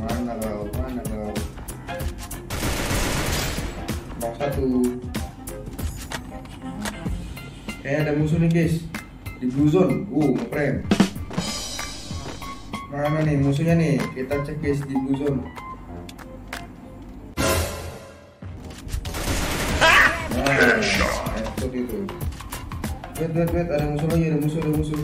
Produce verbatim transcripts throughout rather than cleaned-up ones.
Mana kau? Mana kau? Nomor satu. Kayaknya ada musuh nih guys di blue zone. Uh, ngeprank. Mana nih musuhnya nih? Kita cek guys di blue zone. Nah, headshot itu. Wait, wait, wait, ada musuh lagi, ada musuh, ada musuh.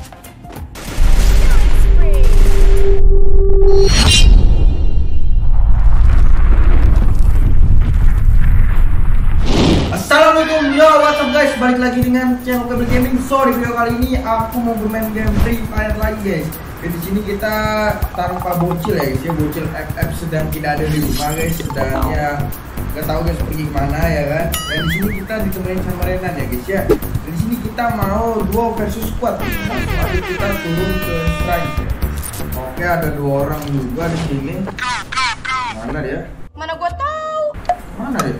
Assalamualaikum, yo, what's up guys, balik lagi dengan channel Kabel Gaming. So di video kali ini aku mau bermain game Free Fire lagi guys. Di sini kita tanpa bocil ya guys, ya bocil F F sedang tidak ada di rumah guys, sedang ya nggak tahu guys pergi kemana ya kan. Dan di sini kita ditemenin sama Renan ya guys ya. Dan di sini kita mau duo versus squad. Langsung aja kita turun ke strike. Ya. Oke, ada dua orang juga di sini. Mana dia? Mana gua tahu? Mana dia?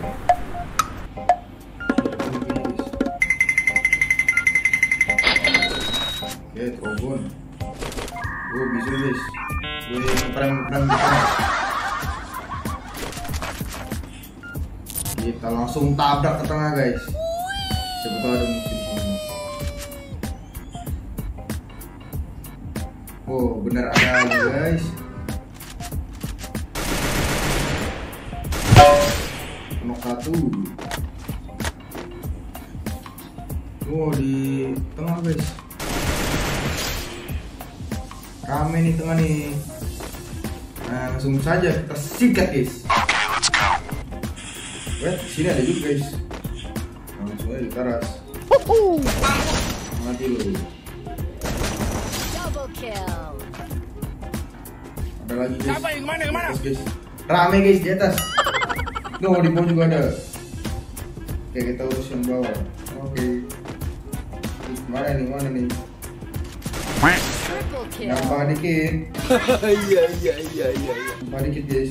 Oke, trombon. Oh, bisa guys. Gue perang-perang gitu. Kita langsung tabrak ke tengah guys. Siapa tahu ada musuh di sini. Oh, benar ada guys. Knock satu. Oh, di tengah guys. Rame nih tengah nih. Nah, langsung saja kita sikat guys. Wait, sini ada juga guys. Langsung aja ke atas. Mati lu. Double kill. Ada lagi guys. Siapa yang mana yang mana? Guys. Rame guys di atas. No, di bawah juga ada. Oke, kita urus yang bawah. Oke. Mana nih? Mana nih? Triple kill. Nampak dikit. Iya iya iya iya. Nampak dikit guys.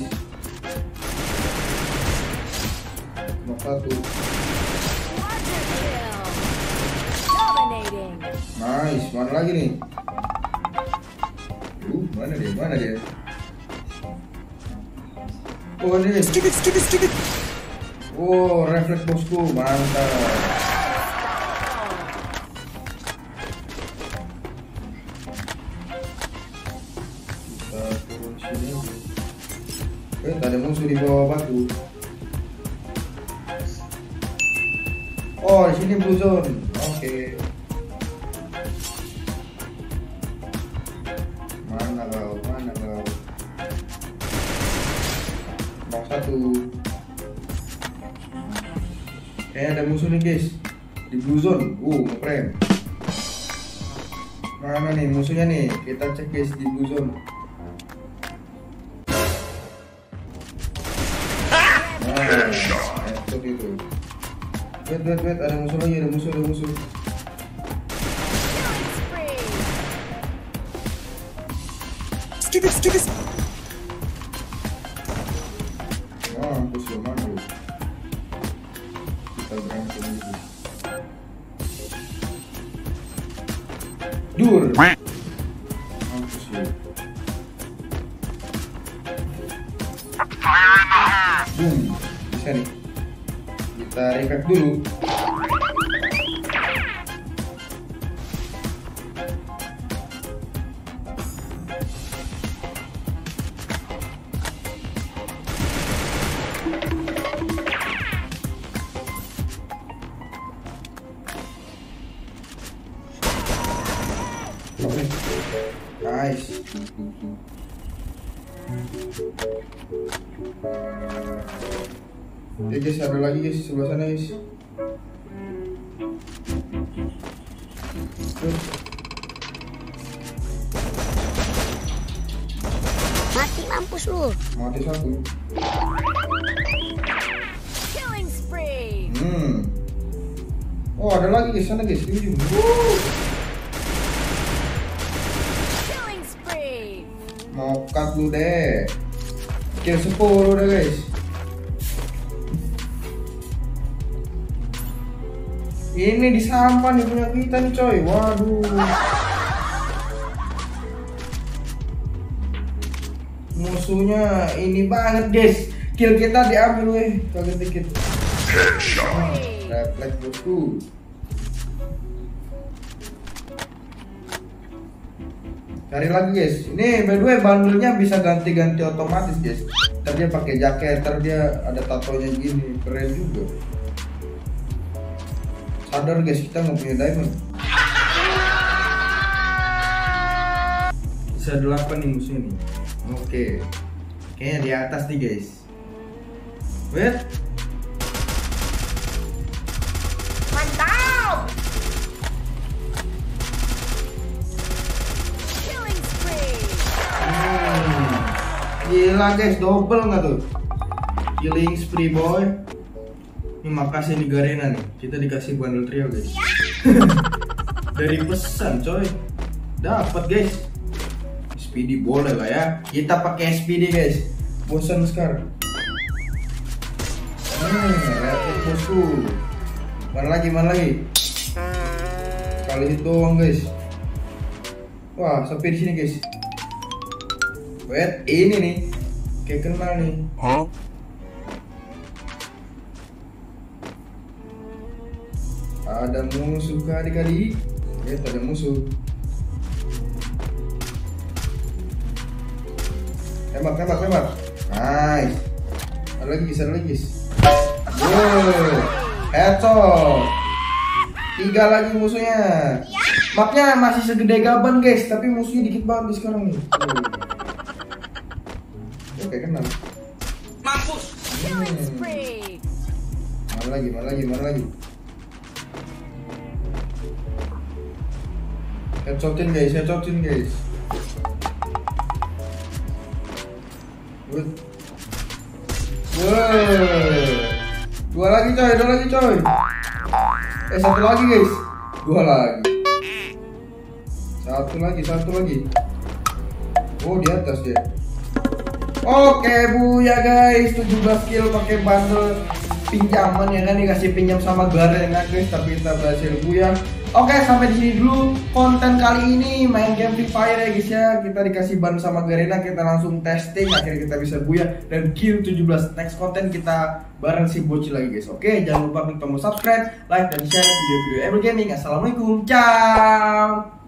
Nomor satu. Quadra kill. Dominating. Nice. Mana lagi nih? Uh, mana dia? Mana dia? Oh, ini. Sedikit sedikit sedikit. Oh, refleks bosku. Mantap. Turun sini. Eh, ada musuh di bawah batu. Oh, di sini blue zone. Oke. Mana kau? Mana kau? Nomor satu. Kayaknya ada musuh nih guys di blue zone. Uh, ngeprank. Mana nih musuhnya nih? Kita cek guys di blue zone. Nah, headshot itu. Wait, wait, wait, ada musuh lagi, ada musuh, ada musuh. Killing spree. Sedikit sedikit. Wah, mampus lu, mana lu? Kita berantem gitu. Dur. Mampus lu. Boom, bisa nih. Kita rekat dulu. Oke. Nice. Oke guys, ada lagi guys sebelah sana guys. Tuh. Mati mampus lu. Mati satu. Killing spree. Hmm. Oh, ada lagi guys sana guys di ujung. Wuh. Killing spree. Mau cut lu deh. Kill sepuluh deh guys. Ini di sampah nih punya kita nih coy. Waduh. musuhnya ini banget guys. Kill kita diambil weh, kaget dikit. Spree. Refleks bosku. Cari lagi guys. Ini by the way bundle-nya bisa ganti-ganti otomatis guys. Ntar dia pakai jaket, ntar dia ada tatonya gini, keren juga. Sadar guys, kita nggak punya diamond. Bisa delapan nih musuh ini. Oke, kayaknya di atas nih guys. Wait. Mantap. Killing spree. Hmm. Gila guys, double nggak tuh? Killing spree boy. Ini makasih nih Garena nih, kita dikasih bundle trio guys. Dari pesan coy, dapat guys. S P D boleh lah ya, kita pakai S P D guys. Bosan sekarang. Hmm, lihat bosku. Mana lagi, mana lagi? Kali itu doang guys. Wah, sampai di sini guys. Wait, ini nih, kayak kenal nih. Huh? Ada musuh kali-kali. Ya, ada musuh. Tembak, tembak, tembak. Nice. Ada lagi, ada lagi guys. Wow, headshot. Tiga lagi musuhnya. Mapnya masih segede gaban guys, tapi musuhnya dikit banget nih sekarang nih. Oke, kenal. Mampus. Killing spree. Mana lagi, mana lagi, mana lagi? Headshotin guys, headshotin guys. Good. Wow. Dua lagi coy, dua lagi coy. Eh satu lagi guys. Dua lagi. Satu lagi, satu lagi. Oh di atas dia. Oke bu ya guys, tujuh belas kill pakai bundle pinjaman ya kan, dikasih pinjam sama Garena guys, tapi kita berhasil buya. Oke, sampai di sini dulu konten kali ini, main game Free Fire ya guys ya. Kita dikasih ban sama Garena, kita langsung testing, akhirnya kita bisa buya dan kill tujuh belas. Next konten kita bareng si bocil lagi guys. Oke, jangan lupa klik tombol subscribe, like dan share video-video Ever Gaming. Assalamualaikum, ciao.